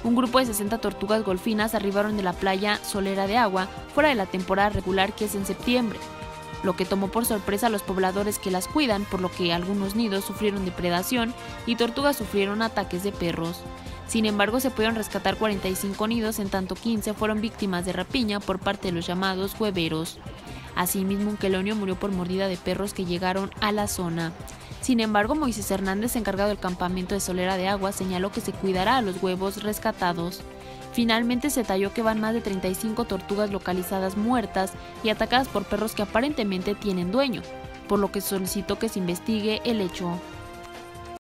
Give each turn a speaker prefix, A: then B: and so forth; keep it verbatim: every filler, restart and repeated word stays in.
A: Un grupo de sesenta tortugas golfinas arribaron de la playa Solera de Agua fuera de la temporada regular, que es en septiembre, lo que tomó por sorpresa a los pobladores que las cuidan, por lo que algunos nidos sufrieron depredación y tortugas sufrieron ataques de perros. Sin embargo, se pudieron rescatar cuarenta y cinco nidos, en tanto quince fueron víctimas de rapiña por parte de los llamados hueveros. Asimismo, un quelonio murió por mordida de perros que llegaron a la zona. Sin embargo, Moisés Hernández, encargado del campamento de Solera de Agua, señaló que se cuidará a los huevos rescatados. Finalmente se detalló que van más de treinta y cinco tortugas localizadas muertas y atacadas por perros que aparentemente tienen dueño, por lo que solicitó que se investigue el hecho.